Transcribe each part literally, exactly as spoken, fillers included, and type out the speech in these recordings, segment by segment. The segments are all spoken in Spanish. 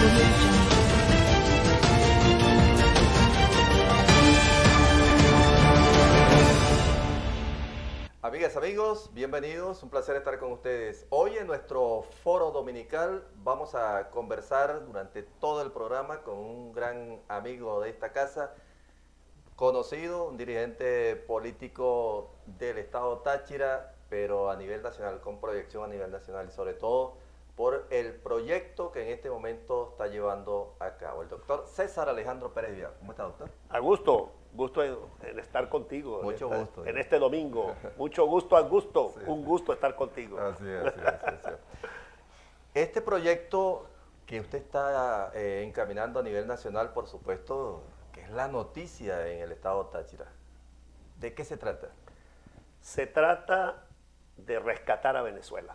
Audio Jungle. Amigas, amigos, bienvenidos, un placer estar con ustedes. Hoy en nuestro foro dominical vamos a conversar durante todo el programa con un gran amigo de esta casa, conocido, un dirigente político del estado Táchira, pero a nivel nacional, con proyección a nivel nacional y sobre todo por el proyecto que en este momento está llevando a cabo. El doctor César Alejandro Pérez Vidal. ¿Cómo está, doctor? Augusto, gusto en, en estar contigo. Mucho en esta, gusto. En este domingo. Mucho gusto, Augusto. Sí, un sí. gusto estar contigo. Así es, así es, así es. Este proyecto que usted está eh, encaminando a nivel nacional, por supuesto, que es la noticia en el estado Táchira. ¿De qué se trata? Se trata de rescatar a Venezuela.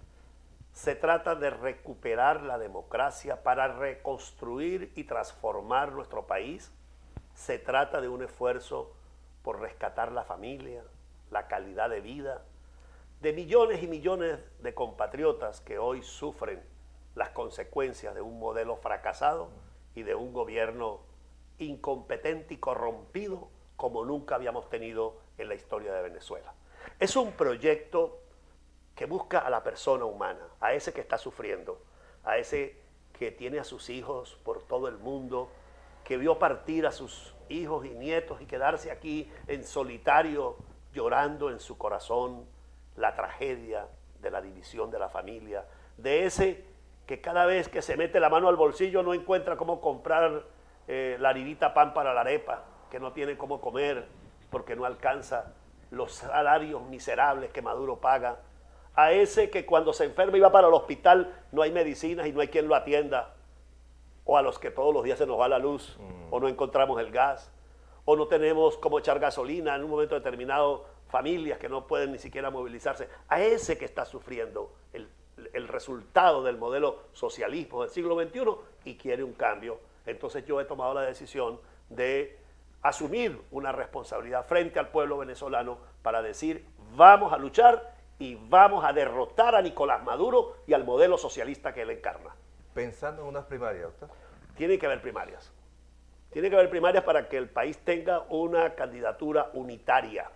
Se trata de recuperar la democracia para reconstruir y transformar nuestro país. Se trata de un esfuerzo por rescatar la familia, la calidad de vida de millones y millones de compatriotas que hoy sufren las consecuencias de un modelo fracasado y de un gobierno incompetente y corrompido como nunca habíamos tenido en la historia de Venezuela. Es un proyecto que busca a la persona humana, a ese que está sufriendo, a ese que tiene a sus hijos por todo el mundo, que vio partir a sus hijos y nietos y quedarse aquí en solitario, llorando en su corazón la tragedia de la división de la familia, de ese que cada vez que se mete la mano al bolsillo no encuentra cómo comprar eh, la harinita pan para la arepa, que no tiene cómo comer porque no alcanza los salarios miserables que Maduro paga, a ese que cuando se enferma y va para el hospital no hay medicinas y no hay quien lo atienda, o a los que todos los días se nos va la luz, mm. o no encontramos el gas, o no tenemos cómo echar gasolina en un momento determinado, familias que no pueden ni siquiera movilizarse, a ese que está sufriendo el, el resultado del modelo socialismo del siglo veintiuno y quiere un cambio. Entonces yo he tomado la decisión de asumir una responsabilidad frente al pueblo venezolano para decir, vamos a luchar y vamos a derrotar a Nicolás Maduro y al modelo socialista que él encarna. Pensando en unas primarias, doctor. Tiene que haber primarias. Tiene que haber primarias para que el país tenga una candidatura unitaria.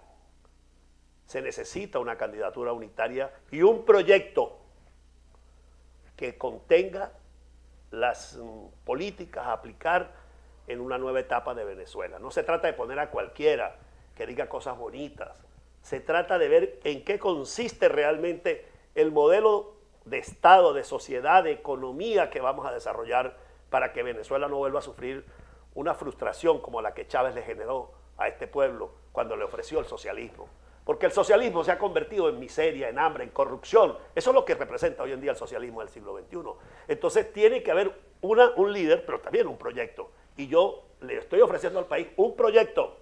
Se necesita una candidatura unitaria y un proyecto que contenga las um, políticas a aplicar en una nueva etapa de Venezuela. No se trata de poner a cualquiera que diga cosas bonitas. Se trata de ver en qué consiste realmente el modelo de Estado, de sociedad, de economía que vamos a desarrollar para que Venezuela no vuelva a sufrir una frustración como la que Chávez le generó a este pueblo cuando le ofreció el socialismo. Porque el socialismo se ha convertido en miseria, en hambre, en corrupción. Eso es lo que representa hoy en día el socialismo del siglo veintiuno. Entonces tiene que haber una, un líder, pero también un proyecto. Y yo le estoy ofreciendo al país un proyecto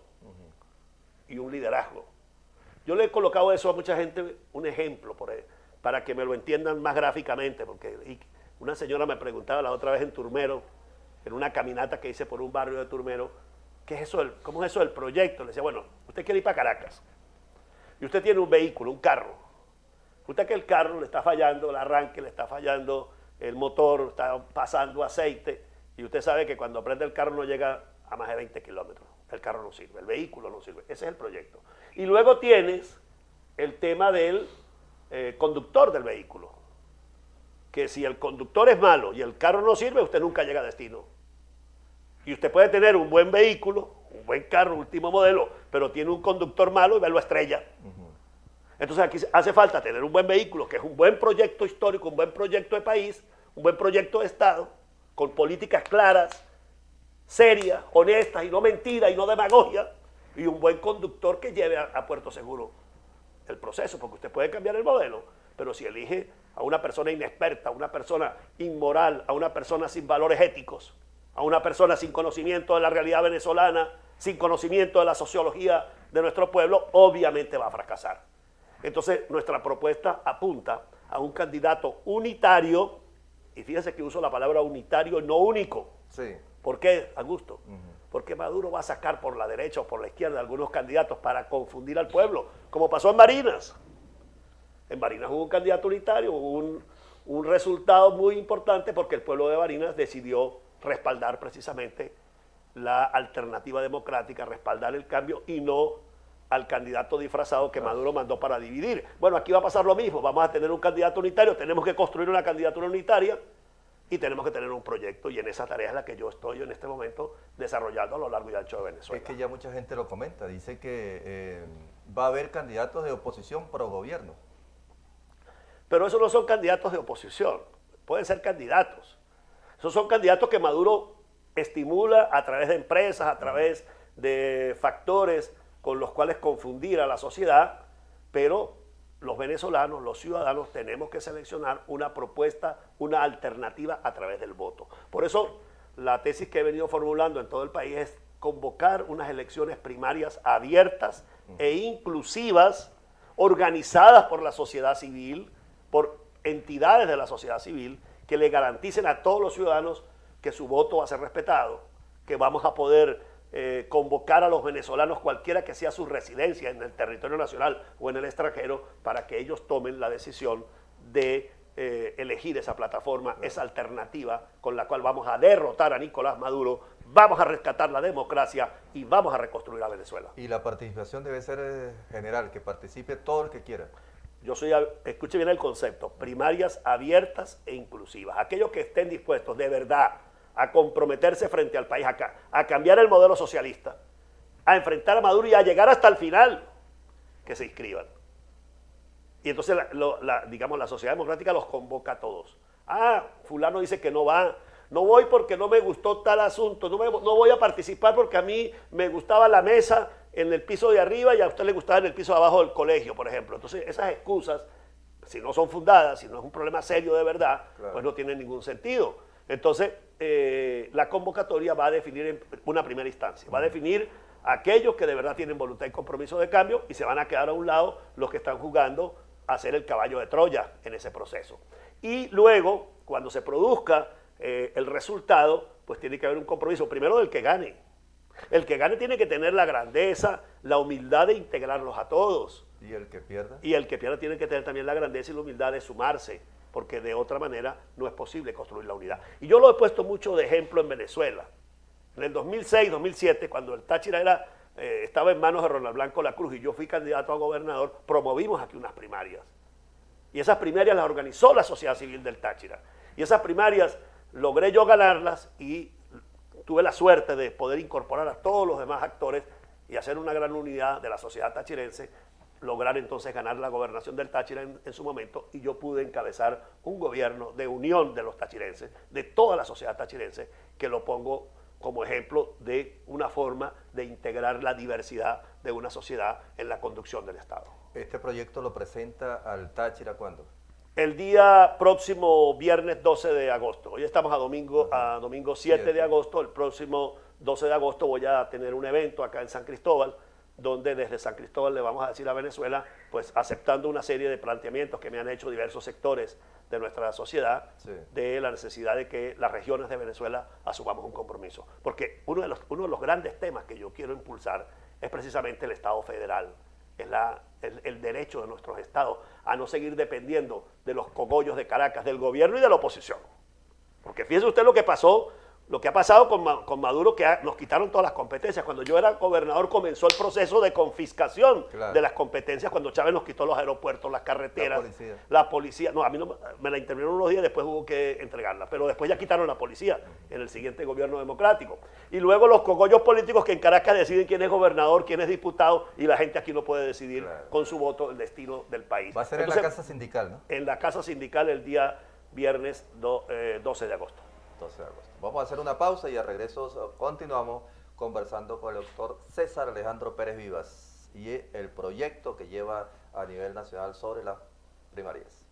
y un liderazgo. Yo le he colocado eso a mucha gente, un ejemplo, por ahí, para que me lo entiendan más gráficamente, porque una señora me preguntaba la otra vez en Turmero, en una caminata que hice por un barrio de Turmero, ¿qué es eso del, ¿cómo es eso del proyecto? Le decía, bueno, usted quiere ir para Caracas, y usted tiene un vehículo, un carro. Usted que el carro le está fallando el arranque, le está fallando el motor, está pasando aceite, y usted sabe que cuando prende el carro no llega a más de veinte kilómetros. El carro no sirve, el vehículo no sirve. Ese es el proyecto. Y luego tienes el tema del eh, conductor del vehículo. Que si el conductor es malo y el carro no sirve, usted nunca llega a destino. Y usted puede tener un buen vehículo, un buen carro, último modelo, pero tiene un conductor malo y ve lo estrella. Uh-huh. Entonces aquí hace falta tener un buen vehículo, que es un buen proyecto histórico, un buen proyecto de país, un buen proyecto de Estado, con políticas claras, serias, honestas y no mentiras y no demagogia, y un buen conductor que lleve a, a puerto seguro el proceso, porque usted puede cambiar el modelo, pero si elige a una persona inexperta, a una persona inmoral, a una persona sin valores éticos, a una persona sin conocimiento de la realidad venezolana, sin conocimiento de la sociología de nuestro pueblo, obviamente va a fracasar. Entonces nuestra propuesta apunta a un candidato unitario, y fíjense que uso la palabra unitario, no único. Sí. ¿Por qué, Augusto? Uh-huh. Porque Maduro va a sacar por la derecha o por la izquierda algunos candidatos para confundir al pueblo, como pasó en Barinas. En Barinas hubo un candidato unitario, hubo un, un resultado muy importante porque el pueblo de Barinas decidió respaldar precisamente la alternativa democrática, respaldar el cambio y no al candidato disfrazado que Maduro mandó para dividir. Bueno, aquí va a pasar lo mismo, vamos a tener un candidato unitario, tenemos que construir una candidatura unitaria y tenemos que tener un proyecto, y en esa tarea es la que yo estoy en este momento desarrollando a lo largo y ancho de Venezuela. Es que ya mucha gente lo comenta, dice que eh, va a haber candidatos de oposición pro gobierno. Pero esos no son candidatos de oposición, pueden ser candidatos. Esos son candidatos que Maduro estimula a través de empresas, a través de factores con los cuales confundir a la sociedad, pero los venezolanos, los ciudadanos, tenemos que seleccionar una propuesta, una alternativa a través del voto. Por eso, la tesis que he venido formulando en todo el país es convocar unas elecciones primarias abiertas e inclusivas, organizadas por la sociedad civil, por entidades de la sociedad civil, que le garanticen a todos los ciudadanos que su voto va a ser respetado, que vamos a poder eh, convocar a los venezolanos, cualquiera que sea su residencia en el territorio nacional o en el extranjero, para que ellos tomen la decisión de eh, elegir esa plataforma, esa alternativa con la cual vamos a derrotar a Nicolás Maduro, vamos a rescatar la democracia y vamos a reconstruir a Venezuela. Y la participación debe ser eh, general, que participe todo el que quiera. Yo soy, escuche bien el concepto, primarias abiertas e inclusivas. Aquellos que estén dispuestos de verdad a comprometerse frente al país, acá, a cambiar el modelo socialista, a enfrentar a Maduro y a llegar hasta el final, que se inscriban. Y entonces, la, lo, la, digamos, la sociedad democrática los convoca a todos. Ah, fulano dice que no va, no voy porque no me gustó tal asunto, no, me, no voy a participar porque a mí me gustaba la mesa en el piso de arriba y a usted le gustaba en el piso de abajo del colegio, por ejemplo. Entonces, esas excusas, si no son fundadas, si no es un problema serio de verdad, claro, pues no tienen ningún sentido. Entonces, eh, la convocatoria va a definir en una primera instancia, va a definir a aquellos que de verdad tienen voluntad y compromiso de cambio, y se van a quedar a un lado los que están jugando a ser el caballo de Troya en ese proceso. Y luego, cuando se produzca eh, el resultado, pues tiene que haber un compromiso, primero del que gane. El que gane tiene que tener la grandeza, la humildad de integrarlos a todos. ¿Y el que pierda? Y el que pierda tiene que tener también la grandeza y la humildad de sumarse, porque de otra manera no es posible construir la unidad. Y yo lo he puesto mucho de ejemplo en Venezuela. En el dos mil seis, dos mil siete, cuando el Táchira era, eh, estaba en manos de Ronald Blanco La Cruz y yo fui candidato a gobernador, promovimos aquí unas primarias. Y esas primarias las organizó la sociedad civil del Táchira. Y esas primarias logré yo ganarlas y tuve la suerte de poder incorporar a todos los demás actores y hacer una gran unidad de la sociedad tachirense, lograr entonces ganar la gobernación del Táchira en, en su momento, y yo pude encabezar un gobierno de unión de los tachirenses, de toda la sociedad tachirense, que lo pongo como ejemplo de una forma de integrar la diversidad de una sociedad en la conducción del Estado. ¿Este proyecto lo presenta al Táchira cuándo? El día próximo viernes doce de agosto. Hoy estamos a domingo, a domingo siete de agosto. El próximo doce de agosto voy a tener un evento acá en San Cristóbal, donde desde San Cristóbal le vamos a decir a Venezuela, pues aceptando una serie de planteamientos que me han hecho diversos sectores de nuestra sociedad, sí, de la necesidad de que las regiones de Venezuela asumamos un compromiso. Porque uno de los, uno de los grandes temas que yo quiero impulsar es precisamente el Estado federal, es la, el, el derecho de nuestros estados a no seguir dependiendo de los cogollos de Caracas, del gobierno y de la oposición. Porque fíjese usted lo que pasó, lo que ha pasado con, con Maduro, que ha, nos quitaron todas las competencias. Cuando yo era gobernador comenzó el proceso de confiscación, claro, de las competencias, cuando Chávez nos quitó los aeropuertos, las carreteras, la policía. La policía, no, a mí no, me la intervinieron unos días, después hubo que entregarla, pero después ya quitaron la policía en el siguiente gobierno democrático. Y luego los cogollos políticos que en Caracas deciden quién es gobernador, quién es diputado, y la gente aquí no puede decidir, claro, con su voto el destino del país. Va a ser Entonces, en la Casa Sindical, ¿no? En la Casa Sindical el día viernes do, eh, doce de agosto. doce de agosto. Vamos a hacer una pausa y a regreso continuamos conversando con el doctor César Alejandro Pérez Vivas y el proyecto que lleva a nivel nacional sobre las primarias.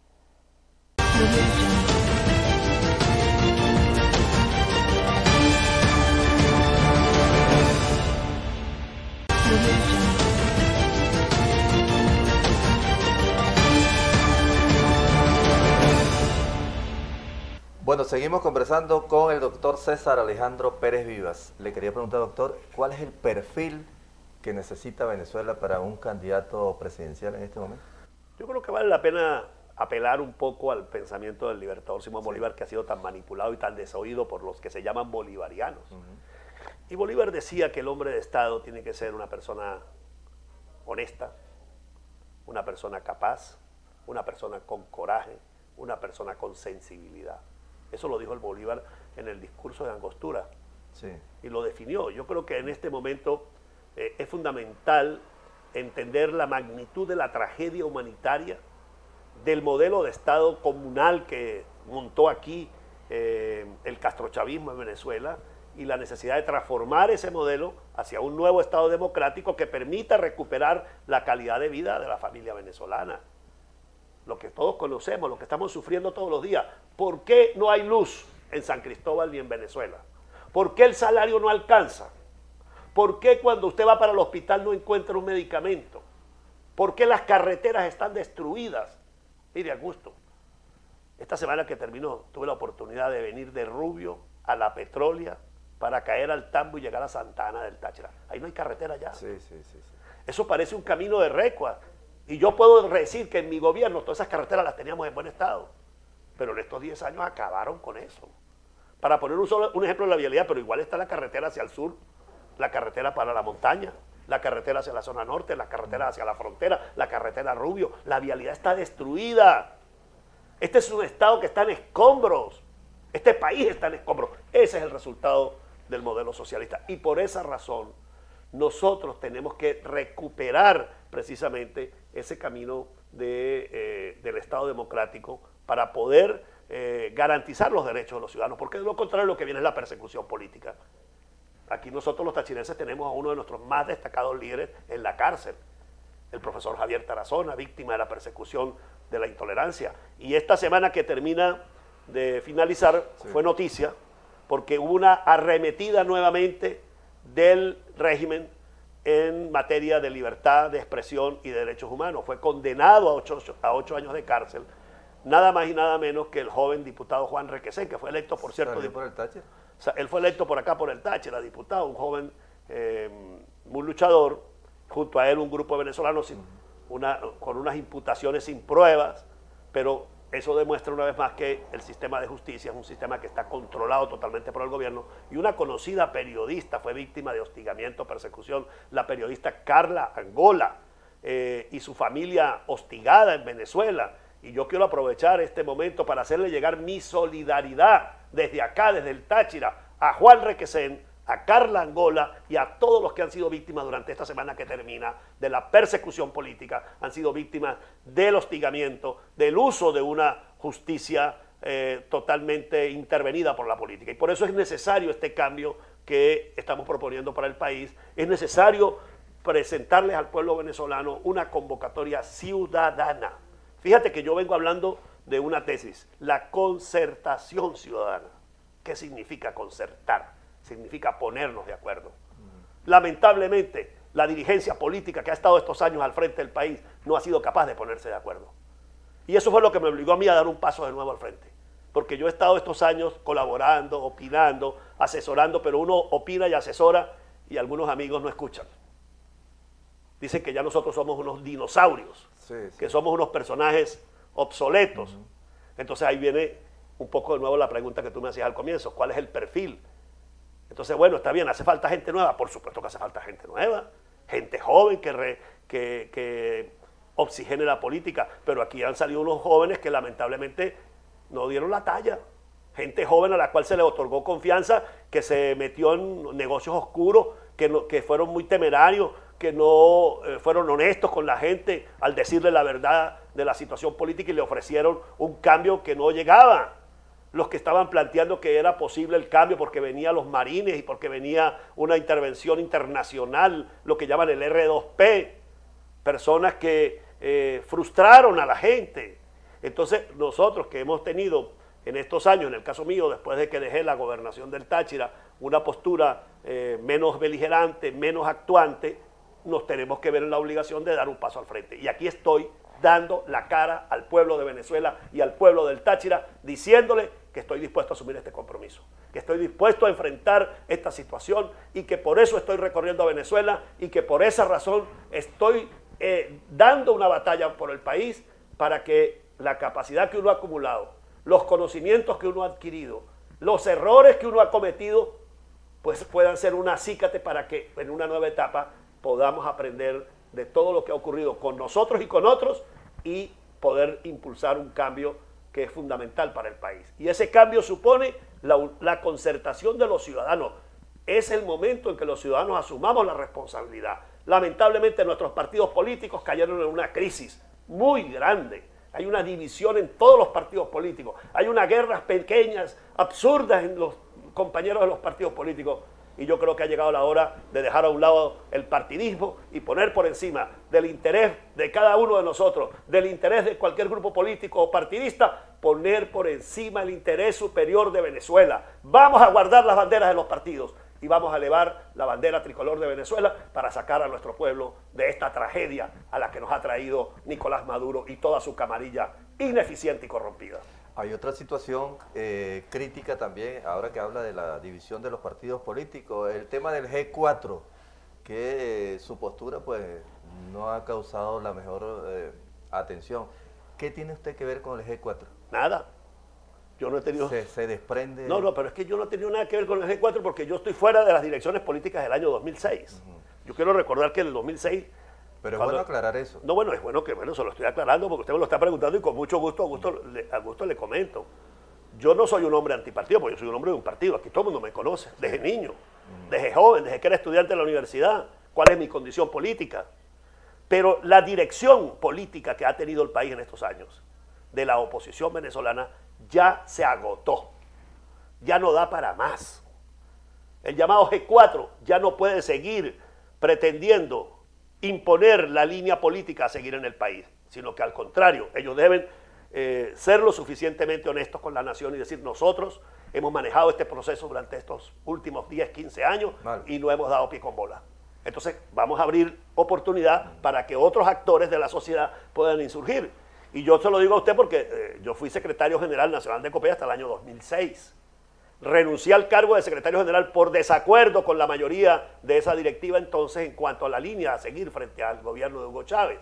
Bueno, seguimos conversando con el doctor César Alejandro Pérez Vivas. Le quería preguntar, doctor, ¿cuál es el perfil que necesita Venezuela para un candidato presidencial en este momento? Yo creo que vale la pena apelar un poco al pensamiento del libertador Simón Bolívar, sí, que ha sido tan manipulado y tan desoído por los que se llaman bolivarianos. Uh-huh. Y Bolívar decía que el hombre de Estado tiene que ser una persona honesta, una persona capaz, una persona con coraje, una persona con sensibilidad. Eso lo dijo el Bolívar en el discurso de Angostura. Sí. Y lo definió. Yo creo que en este momento eh, es fundamental entender la magnitud de la tragedia humanitaria, del modelo de Estado comunal que montó aquí eh, el castrochavismo en Venezuela, y la necesidad de transformar ese modelo hacia un nuevo Estado democrático que permita recuperar la calidad de vida de la familia venezolana. Lo que todos conocemos, lo que estamos sufriendo todos los días. ¿Por qué no hay luz en San Cristóbal ni en Venezuela? ¿Por qué el salario no alcanza? ¿Por qué cuando usted va para el hospital no encuentra un medicamento? ¿Por qué las carreteras están destruidas? Mire, Augusto, esta semana que terminó tuve la oportunidad de venir de Rubio a La Petrolia para caer al Tambo y llegar a Santa Ana del Táchira. Ahí no hay carretera ya. Sí, sí, sí, sí. Eso parece un camino de recua. Y yo puedo decir que en mi gobierno todas esas carreteras las teníamos en buen estado. Pero en estos diez años acabaron con eso. Para poner un, solo, un ejemplo de la vialidad, pero igual está la carretera hacia el sur, la carretera para la montaña, la carretera hacia la zona norte, la carretera hacia la frontera, la carretera Rubio. La vialidad está destruida. Este es un estado que está en escombros. Este país está en escombros. Ese es el resultado del modelo socialista. Y por esa razón, nosotros tenemos que recuperar precisamente ese camino de, eh, del Estado democrático para poder eh, garantizar los derechos de los ciudadanos, porque de lo contrario lo que viene es la persecución política. Aquí nosotros los tachirenses tenemos a uno de nuestros más destacados líderes en la cárcel, el profesor Javier Tarazona, víctima de la persecución de la intolerancia. Y esta semana que termina de finalizar, sí, fue noticia, porque hubo una arremetida nuevamente del régimen en materia de libertad de expresión y de derechos humanos. Fue condenado a ocho, a ocho años de cárcel, nada más y nada menos que el joven diputado Juan Requesén, que fue electo, por cierto... ¿Salió por el Táchira? O sea, él fue electo por acá por el Táchira, diputado, un joven eh, muy luchador, junto a él un grupo de venezolanos sin, una, con unas imputaciones sin pruebas, pero eso demuestra una vez más que el sistema de justicia es un sistema que está controlado totalmente por el gobierno. Y una conocida periodista fue víctima de hostigamiento, persecución, la periodista Carla Angola, eh, y su familia hostigada en Venezuela. Y yo quiero aprovechar este momento para hacerle llegar mi solidaridad desde acá, desde el Táchira, a Juan Requesén, a Carla Angola y a todos los que han sido víctimas durante esta semana que termina de la persecución política, han sido víctimas del hostigamiento, del uso de una justicia eh, totalmente intervenida por la política. Y por eso es necesario este cambio que estamos proponiendo para el país. Es necesario presentarles al pueblo venezolano una convocatoria ciudadana. Fíjate que yo vengo hablando de una tesis, la concertación ciudadana. ¿Qué significa concertar? Significa ponernos de acuerdo. Lamentablemente, la dirigencia política que ha estado estos años al frente del país no ha sido capaz de ponerse de acuerdo. Y eso fue lo que me obligó a mí a dar un paso de nuevo al frente. Porque yo he estado estos años colaborando, opinando, asesorando, pero uno opina y asesora y algunos amigos no escuchan. Dicen que ya nosotros somos unos dinosaurios, sí, sí. que somos unos personajes obsoletos. Uh-huh. Entonces ahí viene un poco de nuevo la pregunta que tú me hacías al comienzo, ¿cuál es el perfil? Entonces, bueno, está bien, ¿hace falta gente nueva? Por supuesto que hace falta gente nueva, gente joven que, re, que, que oxigene la política, pero aquí han salido unos jóvenes que lamentablemente no dieron la talla. Gente joven a la cual se le otorgó confianza, que se metió en negocios oscuros, que, no, que fueron muy temerarios, que no eh, fueron honestos con la gente al decirle la verdad de la situación política y le ofrecieron un cambio que no llegaba. Los que estaban planteando que era posible el cambio porque venían los marines y porque venía una intervención internacional, lo que llaman el erre dos pe, personas que eh, frustraron a la gente. Entonces nosotros que hemos tenido en estos años, en el caso mío, después de que dejé la gobernación del Táchira, una postura eh, menos beligerante, menos actuante, nos tenemos que ver en la obligación de dar un paso al frente. Y aquí estoy dando la cara al pueblo de Venezuela y al pueblo del Táchira, diciéndole que estoy dispuesto a asumir este compromiso, que estoy dispuesto a enfrentar esta situación y que por eso estoy recorriendo a Venezuela y que por esa razón estoy eh, dando una batalla por el país para que la capacidad que uno ha acumulado, los conocimientos que uno ha adquirido, los errores que uno ha cometido, pues puedan ser un acícate para que en una nueva etapa podamos aprender de todo lo que ha ocurrido con nosotros y con otros y poder impulsar un cambio que es fundamental para el país. Y ese cambio supone la, la concertación de los ciudadanos. Es el momento en que los ciudadanos asumamos la responsabilidad. Lamentablemente nuestros partidos políticos cayeron en una crisis muy grande. Hay una división en todos los partidos políticos. Hay unas guerras pequeñas, absurdas en los compañeros de los partidos políticos. Y yo creo que ha llegado la hora de dejar a un lado el partidismo y poner por encima del interés de cada uno de nosotros, del interés de cualquier grupo político o partidista, poner por encima el interés superior de Venezuela. Vamos a guardar las banderas de los partidos y vamos a elevar la bandera tricolor de Venezuela para sacar a nuestro pueblo de esta tragedia a la que nos ha traído Nicolás Maduro y toda su camarilla ineficiente y corrompida. Hay otra situación eh, crítica también, ahora que habla de la división de los partidos políticos, el tema del G cuatro, que eh, su postura pues no ha causado la mejor eh, atención. ¿Qué tiene usted que ver con el G cuatro? Nada. Yo no he tenido... Se, se desprende... No, no, pero es que yo no he tenido nada que ver con el G cuatro porque yo estoy fuera de las direcciones políticas del año dos mil seis. Uh-huh. Yo quiero recordar que en el dos mil seis... Pero es cuando, bueno aclarar eso. No, bueno, es bueno que bueno, se lo estoy aclarando porque usted me lo está preguntando y con mucho gusto, a gusto, le, a gusto le comento. Yo no soy un hombre antipartido, porque yo soy un hombre de un partido. Aquí todo el mundo me conoce, desde niño, uh-huh. desde joven, desde que era estudiante de la universidad, cuál es mi condición política. Pero la dirección política que ha tenido el país en estos años, de la oposición venezolana, ya se agotó, ya no da para más. El llamado G cuatro ya no puede seguir pretendiendo imponer la línea política a seguir en el país, sino que al contrario, ellos deben eh, ser lo suficientemente honestos con la nación y decir, nosotros hemos manejado este proceso durante estos últimos diez, quince años vale. y no hemos dado pie con bola. Entonces vamos a abrir oportunidad para que otros actores de la sociedad puedan insurgir. Y yo se lo digo a usted porque eh, yo fui secretario general nacional de COPEI hasta el año dos mil seis. Renuncié al cargo de secretario general por desacuerdo con la mayoría de esa directiva entonces en cuanto a la línea a seguir frente al gobierno de Hugo Chávez.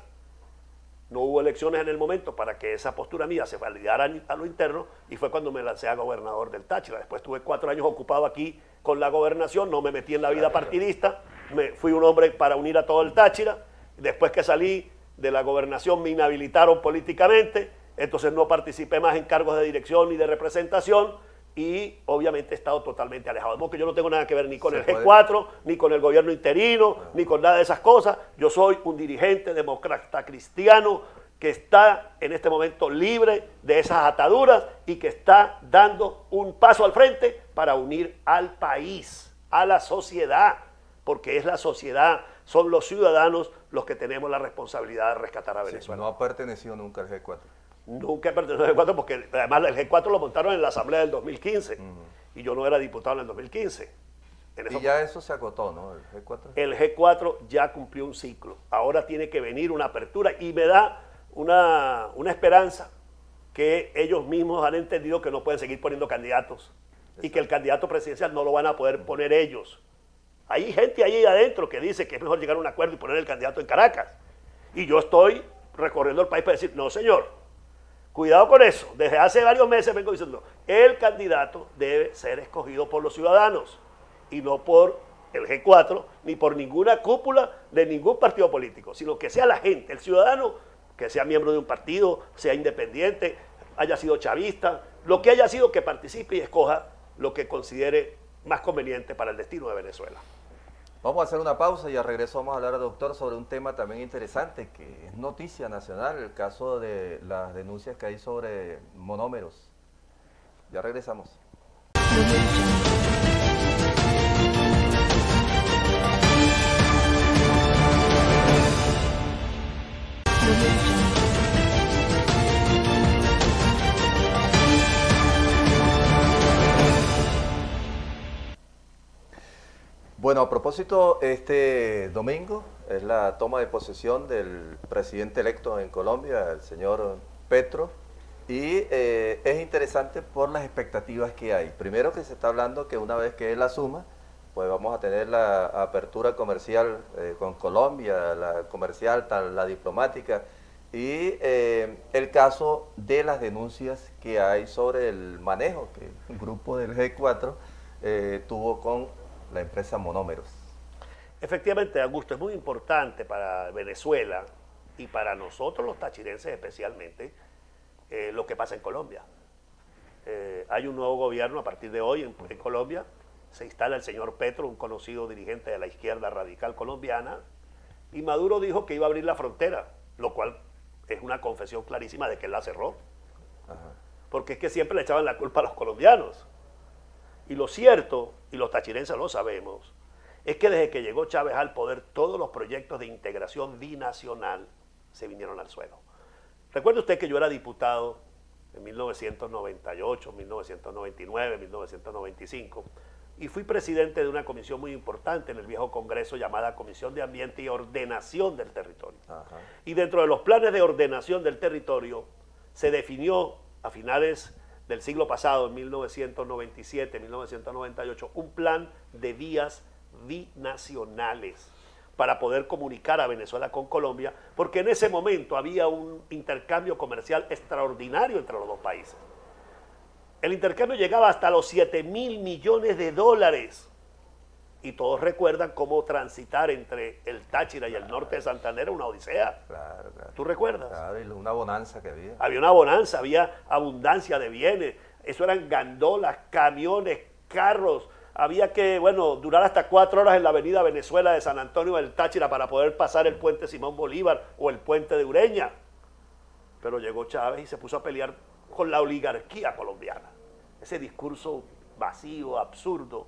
No hubo elecciones en el momento para que esa postura mía se validara a lo interno y fue cuando me lancé a gobernador del Táchira. Después tuve cuatro años ocupado aquí con la gobernación, no me metí en la vida partidista, me, fui un hombre para unir a todo el Táchira. Después que salí de la gobernación me inhabilitaron políticamente, entonces no participé más en cargos de dirección ni de representación y obviamente he estado totalmente alejado. De modo que yo no tengo nada que ver ni con el G cuatro, ni con el gobierno interino, ni con nada de esas cosas. Yo soy un dirigente demócrata cristiano que está en este momento libre de esas ataduras y que está dando un paso al frente para unir al país, a la sociedad, porque es la sociedad, son los ciudadanos los que tenemos la responsabilidad de rescatar a Venezuela. Sí, no ha pertenecido nunca al G cuatro. Nunca he pertenecido al G cuatro porque además el G cuatro lo montaron en la Asamblea del dos mil quince uh-huh. y yo no era diputado en el dos mil quince. En y ya eso se agotó, ¿no? El G cuatro. El G cuatro ya cumplió un ciclo. Ahora tiene que venir una apertura y me da una, una esperanza que ellos mismos han entendido que no pueden seguir poniendo candidatos Exacto. y que el candidato presidencial no lo van a poder poner ellos. Hay gente ahí adentro que dice que es mejor llegar a un acuerdo y poner el candidato en Caracas. Y yo estoy recorriendo el país para decir, no señor, cuidado con eso. Desde hace varios meses vengo diciendo, el candidato debe ser escogido por los ciudadanos y no por el G cuatro ni por ninguna cúpula de ningún partido político, sino que sea la gente, el ciudadano, que sea miembro de un partido, sea independiente, haya sido chavista, lo que haya sido, que participe y escoja lo que considere más conveniente para el destino de Venezuela. Vamos a hacer una pausa y al regreso vamos a hablar, doctor, sobre un tema también interesante que es noticia nacional, el caso de las denuncias que hay sobre monómeros. Ya regresamos. Bueno, a propósito, este domingo es la toma de posesión del presidente electo en Colombia, el señor Petro, y eh, es interesante por las expectativas que hay. Primero que se está hablando que una vez que él asuma, pues vamos a tener la apertura comercial eh, con Colombia, la comercial, tal, la diplomática, Y eh, el caso de las denuncias que hay sobre el manejo que el grupo del G cuatro eh, tuvo con la empresa Monómeros. Efectivamente, Augusto, es muy importante para Venezuela y para nosotros los tachirenses especialmente eh, lo que pasa en Colombia. Eh, hay un nuevo gobierno a partir de hoy en, en Colombia, se instala el señor Petro, un conocido dirigente de la izquierda radical colombiana, y Maduro dijo que iba a abrir la frontera, lo cual es una confesión clarísima de que él la cerró. Ajá. Porque es que siempre le echaban la culpa a los colombianos. Y lo cierto, y los tachirenses lo sabemos, es que desde que llegó Chávez al poder, todos los proyectos de integración binacional se vinieron al suelo. Recuerde usted que yo era diputado en mil novecientos noventa y ocho, mil novecientos noventa y nueve, mil novecientos noventa y cinco, y fui presidente de una comisión muy importante en el viejo Congreso llamada Comisión de Ambiente y Ordenación del Territorio. Ajá. Y dentro de los planes de ordenación del territorio se definió a finales del siglo pasado, en mil novecientos noventa y siete, mil novecientos noventa y ocho, un plan de vías binacionales para poder comunicar a Venezuela con Colombia, porque en ese momento había un intercambio comercial extraordinario entre los dos países. El intercambio llegaba hasta los siete mil millones de dólares. Y todos recuerdan cómo transitar entre el Táchira y el norte de Santander era una odisea. Claro, claro. ¿Tú recuerdas? Claro, y una bonanza que había. Había una bonanza, había abundancia de bienes. Eso eran gandolas, camiones, carros. Había que, bueno, durar hasta cuatro horas en la avenida Venezuela de San Antonio del Táchira para poder pasar el puente Simón Bolívar o el puente de Ureña. Pero llegó Chávez y se puso a pelear con la oligarquía colombiana. Ese discurso vacío, absurdo.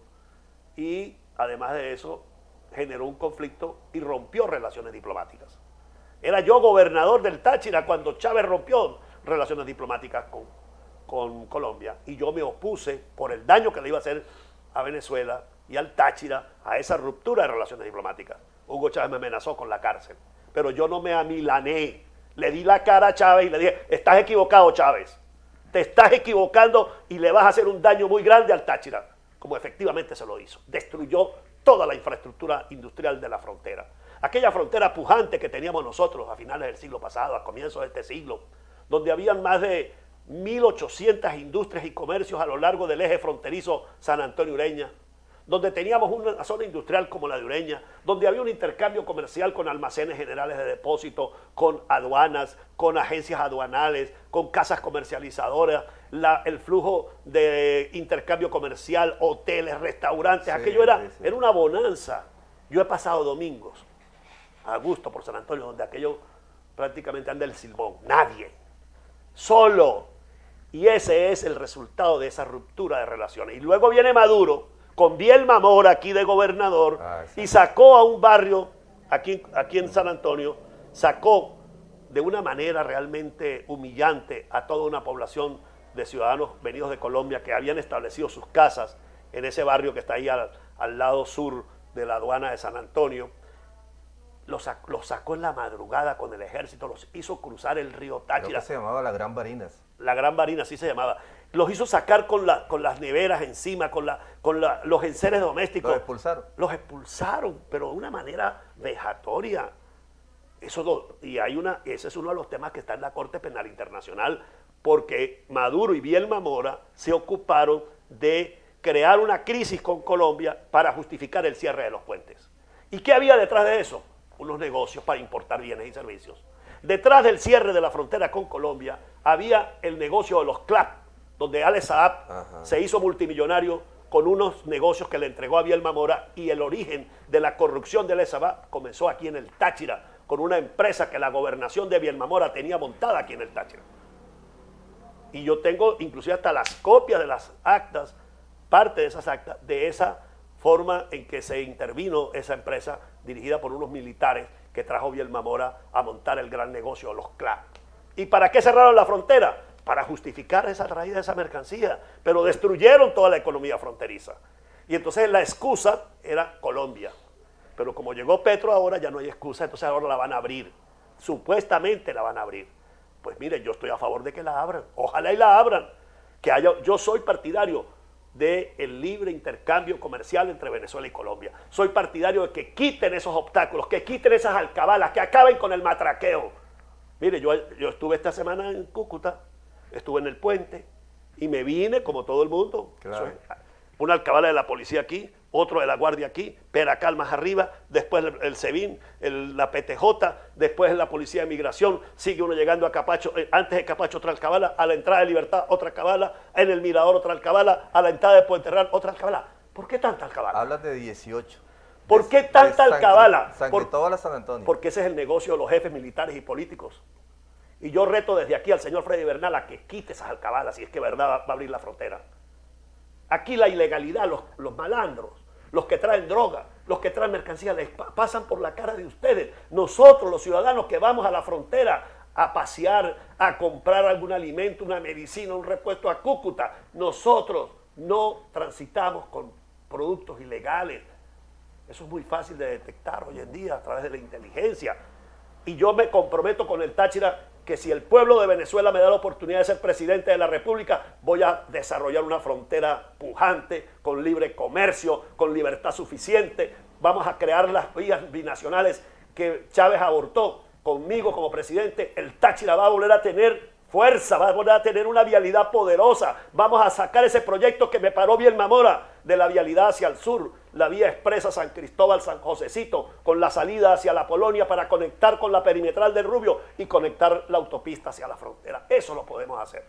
Y además de eso, generó un conflicto y rompió relaciones diplomáticas. Era yo gobernador del Táchira cuando Chávez rompió relaciones diplomáticas con, con Colombia. Y yo me opuse por el daño que le iba a hacer a Venezuela y al Táchira a esa ruptura de relaciones diplomáticas. Hugo Chávez me amenazó con la cárcel. Pero yo no me amilané. Le di la cara a Chávez y le dije, estás equivocado, Chávez. Te estás equivocando y le vas a hacer un daño muy grande al Táchira, como efectivamente se lo hizo. Destruyó toda la infraestructura industrial de la frontera. Aquella frontera pujante que teníamos nosotros a finales del siglo pasado, a comienzos de este siglo, donde habían más de mil ochocientas industrias y comercios a lo largo del eje fronterizo San Antonio-Ureña, donde teníamos una zona industrial como la de Ureña, donde había un intercambio comercial con almacenes generales de depósito, con aduanas, con agencias aduanales, con casas comercializadoras, la, el flujo de intercambio comercial, hoteles, restaurantes, sí, aquello era, sí, sí. era una bonanza. Yo he pasado domingos a gusto por San Antonio, donde aquello prácticamente anda el silbón, nadie, solo. Y ese es el resultado de esa ruptura de relaciones. Y luego viene Maduro, con Bielma Mora aquí de gobernador, ah, y sacó a un barrio aquí, aquí en San Antonio, sacó de una manera realmente humillante a toda una población de ciudadanos venidos de Colombia que habían establecido sus casas en ese barrio que está ahí al, al lado sur de la aduana de San Antonio. Los, los sacó en la madrugada con el ejército, los hizo cruzar el río Táchira. Creo que se llamaba la Gran Barinas. La Gran Barinas, así se llamaba. Los hizo sacar con, la, con las neveras encima, con, la, con la, los enseres domésticos. Los expulsaron. Los expulsaron, pero de una manera vejatoria. Eso lo, y hay una, ese es uno de los temas que está en la Corte Penal Internacional, porque Maduro y Bielma Mora se ocuparon de crear una crisis con Colombia para justificar el cierre de los puentes. ¿Y qué había detrás de eso? Unos negocios para importar bienes y servicios. Detrás del cierre de la frontera con Colombia había el negocio de los C L A P, donde Alex Saab se hizo multimillonario con unos negocios que le entregó a Bielma Mora, y el origen de la corrupción de Alex Saab comenzó aquí en el Táchira, con una empresa que la gobernación de Bielma Mora tenía montada aquí en el Táchira. Y yo tengo inclusive hasta las copias de las actas, parte de esas actas, de esa forma en que se intervino esa empresa dirigida por unos militares que trajo Bielma Mora a montar el gran negocio de los C L A P. ¿Y para qué cerraron la frontera? Para justificar esa traída de esa mercancía, pero destruyeron toda la economía fronteriza. Y entonces la excusa era Colombia. Pero como llegó Petro ahora ya no hay excusa, entonces ahora la van a abrir. Supuestamente la van a abrir. Pues mire, yo estoy a favor de que la abran. Ojalá y la abran. Que haya, yo soy partidario del libre intercambio comercial entre Venezuela y Colombia. Soy partidario de que quiten esos obstáculos, que quiten esas alcabalas, que acaben con el matraqueo. Mire, yo, yo estuve esta semana en Cúcuta, estuve en el puente y me vine como todo el mundo. Claro. Soy una alcabala de la policía aquí, otro de la guardia aquí, Peracal más arriba, después el, el SEBIN, el, la P T J, después la policía de migración, sigue uno llegando a Capacho, eh, antes de Capacho otra alcabala, a la entrada de Libertad otra alcabala, en el Mirador otra alcabala, a la entrada de Puente Real otra alcabala. ¿Por qué tanta alcabala? Hablas de dieciocho. ¿Por De- qué tanta de San- alcabala? San Por- Cristóbal a San Antonio. Porque ese es el negocio de los jefes militares y políticos. Y yo reto desde aquí al señor Freddy Bernal a que quite esas alcabalas si es que verdad va, va a abrir la frontera. Aquí la ilegalidad, los, los malandros, los que traen droga, los que traen mercancía, les pa- pasan por la cara de ustedes. Nosotros, los ciudadanos que vamos a la frontera a pasear, a comprar algún alimento, una medicina, un repuesto a Cúcuta, nosotros no transitamos con productos ilegales. Eso es muy fácil de detectar hoy en día a través de la inteligencia. Y yo me comprometo con el Táchira que si el pueblo de Venezuela me da la oportunidad de ser presidente de la República, voy a desarrollar una frontera pujante, con libre comercio, con libertad suficiente. Vamos a crear las vías binacionales que Chávez abortó. Conmigo como presidente, el Táchira va a volver a tener fuerza, va a volver a tener una vialidad poderosa. Vamos a sacar ese proyecto que me paró bien Mamora de la vialidad hacia el sur, la vía expresa San Cristóbal, San Josecito, con la salida hacia la Polonia para conectar con la perimetral del Rubio y conectar la autopista hacia la frontera. Eso lo podemos hacer.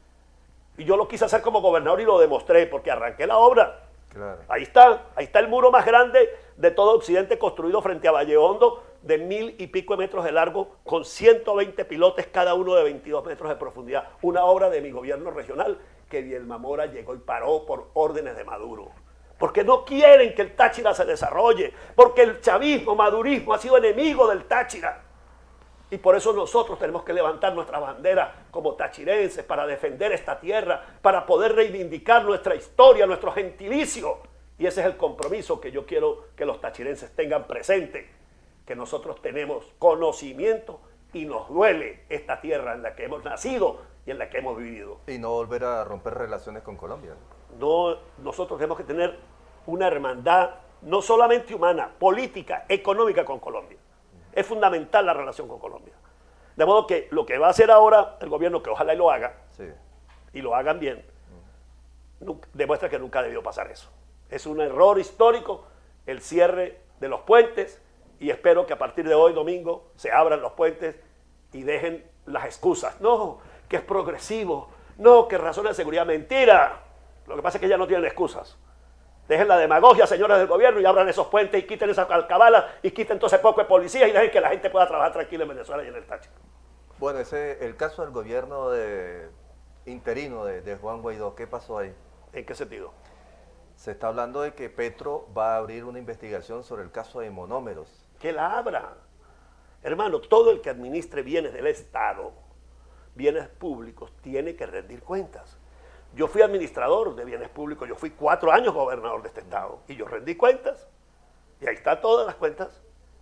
Y yo lo quise hacer como gobernador y lo demostré porque arranqué la obra. Claro. Ahí está, ahí está el muro más grande de todo Occidente construido frente a Valle Hondo, de mil y pico de metros de largo, con ciento veinte pilotes, cada uno de veintidós metros de profundidad. Una obra de mi gobierno regional que Bielma Mora llegó y paró por órdenes de Maduro. Porque no quieren que el Táchira se desarrolle, porque el chavismo, madurismo ha sido enemigo del Táchira. Y por eso nosotros tenemos que levantar nuestra bandera como tachirenses para defender esta tierra, para poder reivindicar nuestra historia, nuestro gentilicio. Y ese es el compromiso que yo quiero que los tachirenses tengan presente, que nosotros tenemos conocimiento y nos duele esta tierra en la que hemos nacido y en la que hemos vivido. Y no volver a romper relaciones con Colombia. No, nosotros tenemos que tener una hermandad no solamente humana, política, económica con Colombia. Es fundamental la relación con Colombia. De modo que lo que va a hacer ahora el gobierno, que ojalá y lo haga, Sí. y lo hagan bien, nunca- demuestra que nunca debió pasar eso. Es un error histórico el cierre de los puentes y espero que a partir de hoy, domingo, se abran los puentes y dejen las excusas. No, que es progresivo. No, que razones de seguridad. Mentira. Lo que pasa es que ya no tienen excusas. Dejen la demagogia, señores del gobierno, y abran esos puentes y quiten esas alcabalas y quiten todo ese poco de policías y dejen que la gente pueda trabajar tranquila en Venezuela y en el Táchira. Bueno, ese, el caso del gobierno de, interino de, de Juan Guaidó, ¿qué pasó ahí? ¿En qué sentido? Se está hablando de que Petro va a abrir una investigación sobre el caso de monómeros. Que la abra. Hermano, todo el que administre bienes del Estado, bienes públicos, tiene que rendir cuentas. Yo fui administrador de bienes públicos, yo fui cuatro años gobernador de este estado y yo rendí cuentas. Y ahí están todas las cuentas.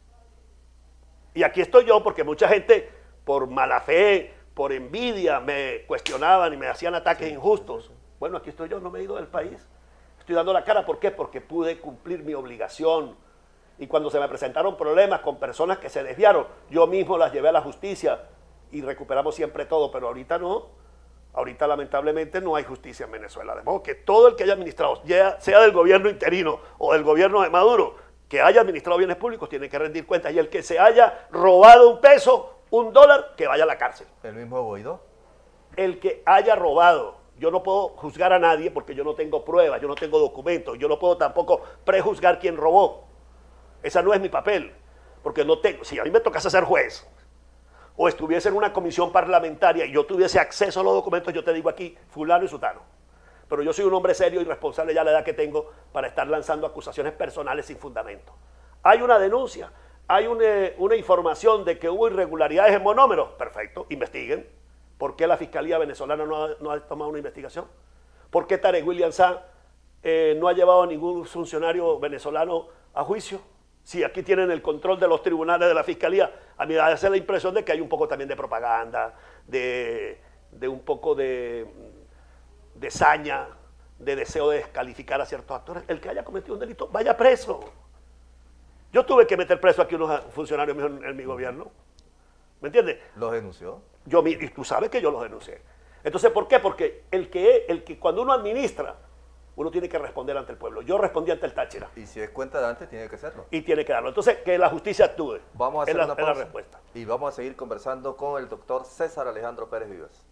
Y aquí estoy yo porque mucha gente, por mala fe, por envidia, me cuestionaban y me hacían ataques injustos. Bueno, aquí estoy yo, no me he ido del país. Estoy dando la cara, ¿por qué? Porque pude cumplir mi obligación. Y cuando se me presentaron problemas con personas que se desviaron, yo mismo las llevé a la justicia y recuperamos siempre todo, pero ahorita no. Ahorita lamentablemente no hay justicia en Venezuela. De modo que todo el que haya administrado, ya sea del gobierno interino o del gobierno de Maduro, que haya administrado bienes públicos, tiene que rendir cuentas. Y el que se haya robado un peso, un dólar, que vaya a la cárcel. ¿El mismo Guaidó? El que haya robado, yo no puedo juzgar a nadie porque yo no tengo pruebas, yo no tengo documentos, yo no puedo tampoco prejuzgar quién robó. Ese no es mi papel, porque no tengo, si a mí me tocase ser juez, o estuviese en una comisión parlamentaria y yo tuviese acceso a los documentos, yo te digo aquí, fulano y sutano. Pero yo soy un hombre serio y responsable ya a la edad que tengo para estar lanzando acusaciones personales sin fundamento. Hay una denuncia, hay una, una información de que hubo irregularidades en monómeros. Perfecto, investiguen. ¿Por qué la Fiscalía venezolana no ha, no ha tomado una investigación? ¿Por qué Tarek William Saab eh, no ha llevado a ningún funcionario venezolano a juicio? Si aquí tienen el control de los tribunales de la Fiscalía, a mí me da la impresión de que hay un poco también de propaganda, de, de un poco de, de saña, de deseo de descalificar a ciertos actores. El que haya cometido un delito, vaya preso. Yo tuve que meter preso aquí unos funcionarios míos en, en mi gobierno. ¿Me entiendes? ¿Los denunció? Yo, y tú sabes que yo los denuncié. Entonces, ¿por qué? Porque el que, el que cuando uno administra, uno tiene que responder ante el pueblo. Yo respondí ante el Táchira. Y si es cuenta de antes, tiene que serlo. Y tiene que darlo. Entonces, que la justicia actúe. Vamos a hacer es la, una es la pausa respuesta. y vamos a seguir conversando con el doctor César Alejandro Pérez Vivas.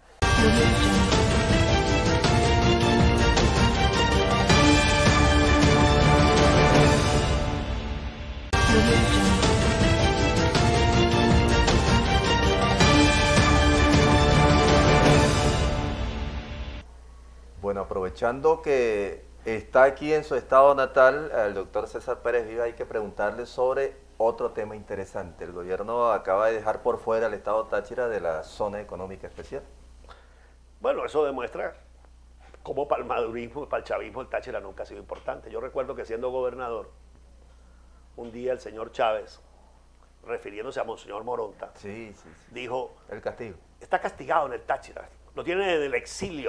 Bueno, aprovechando que está aquí en su estado natal, al doctor César Pérez Vivas, hay que preguntarle sobre otro tema interesante. El gobierno acaba de dejar por fuera al estado Táchira de la zona económica especial. Bueno, eso demuestra cómo para el madurismo, para el chavismo, el Táchira nunca ha sido importante. Yo recuerdo que siendo gobernador, un día el señor Chávez, refiriéndose a Monseñor Moronta, sí, sí, sí. dijo, el castigo. Está castigado en el Táchira, lo tiene en el exilio.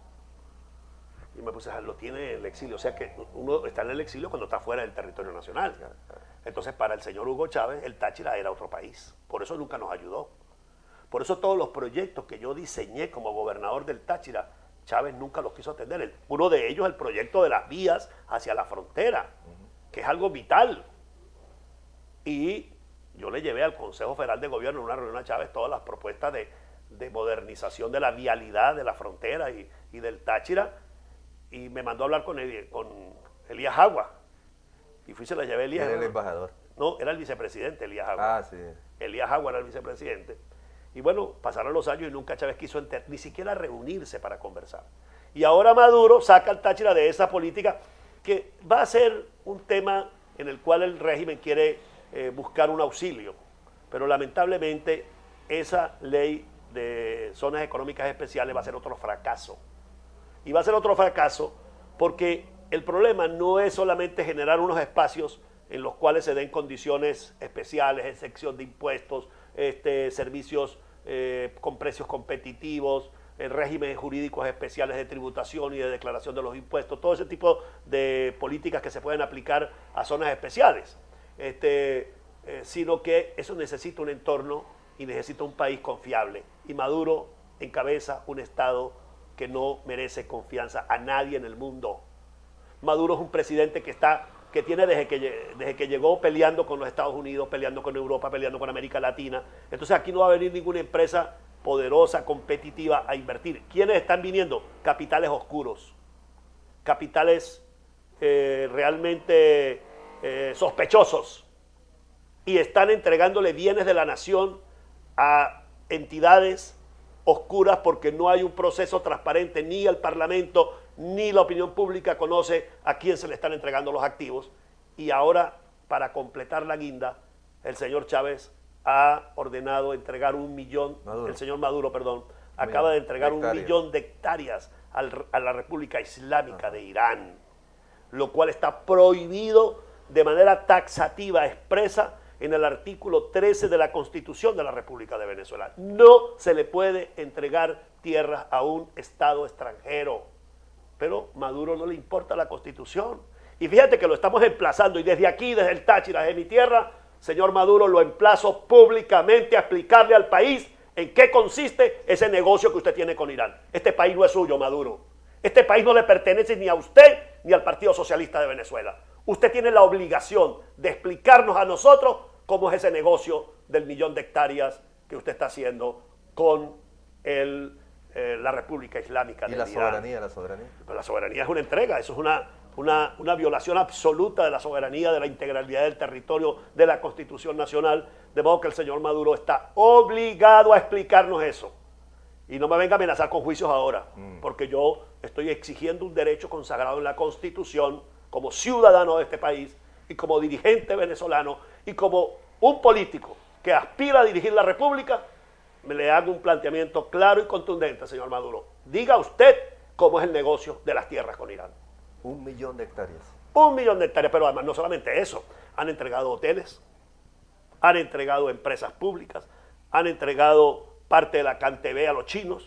Y me puse a lo tiene en el exilio, o sea que uno está en el exilio cuando está fuera del territorio nacional. Entonces para el señor Hugo Chávez el Táchira era otro país, por eso nunca nos ayudó. Por eso todos los proyectos que yo diseñé como gobernador del Táchira, Chávez nunca los quiso atender. Uno de ellos el proyecto de las vías hacia la frontera, que es algo vital. Y yo le llevé al Consejo Federal de Gobierno en una reunión a Chávez todas las propuestas de, de modernización de la vialidad de la frontera y, y del Táchira, y me mandó a hablar con, el, con Elías Agua. Y fui y se la llevé a Elías. Era el embajador. No, era el vicepresidente Elías Agua. Ah, sí. Elías Agua era el vicepresidente. Y bueno, pasaron los años y nunca Chávez quiso enter, ni siquiera reunirse para conversar. Y ahora Maduro saca al Táchira de esa política que va a ser un tema en el cual el régimen quiere eh, buscar un auxilio. Pero lamentablemente esa ley de zonas económicas especiales va a ser otro fracaso. Y va a ser otro fracaso porque el problema no es solamente generar unos espacios en los cuales se den condiciones especiales, excepción de impuestos, este, servicios eh, con precios competitivos, eh, regímenes jurídicos especiales de tributación y de declaración de los impuestos, todo ese tipo de políticas que se pueden aplicar a zonas especiales, este, eh, sino que eso necesita un entorno y necesita un país confiable. Y Maduro encabeza un Estado que no merece confianza a nadie en el mundo. Maduro es un presidente que está, que tiene desde que, desde que llegó peleando con los Estados Unidos, peleando con Europa, peleando con América Latina. Entonces aquí no va a venir ninguna empresa poderosa, competitiva a invertir. ¿Quiénes están viniendo? Capitales oscuros, capitales eh, realmente eh, sospechosos, y están entregándole bienes de la nación a entidades oscuras porque no hay un proceso transparente, ni el Parlamento ni la opinión pública conoce a quién se le están entregando los activos. Y ahora, para completar la guinda, el señor Chávez ha ordenado entregar un millón, Maduro. el señor Maduro, perdón, acaba Mira, de entregar un millón de hectáreas al, a la República Islámica Ajá. de Irán, lo cual está prohibido de manera taxativa, expresa, en el artículo trece de la Constitución de la República de Venezuela. No se le puede entregar tierras a un Estado extranjero. Pero Maduro no le importa la Constitución. Y fíjate que lo estamos emplazando, y desde aquí, desde el Táchira, desde mi tierra, señor Maduro, lo emplazo públicamente a explicarle al país en qué consiste ese negocio que usted tiene con Irán. Este país no es suyo, Maduro. Este país no le pertenece ni a usted ni al Partido Socialista de Venezuela. Usted tiene la obligación de explicarnos a nosotros cómo es ese negocio del millón de hectáreas que usted está haciendo con el, eh, la República Islámica de Irán. ¿Y la soberanía? La soberanía. Pero la soberanía es una entrega, eso es una, una, una violación absoluta de la soberanía, de la integralidad del territorio, de la Constitución Nacional, de modo que el señor Maduro está obligado a explicarnos eso. Y no me venga a amenazar con juicios ahora, mm. porque yo estoy exigiendo un derecho consagrado en la Constitución como ciudadano de este país y como dirigente venezolano y como un político que aspira a dirigir la República. Me le hago un planteamiento claro y contundente, señor Maduro. Diga usted cómo es el negocio de las tierras con Irán. Un millón de hectáreas. Un millón de hectáreas, pero además no solamente eso. Han entregado hoteles, han entregado empresas públicas, han entregado parte de la CanTV a los chinos,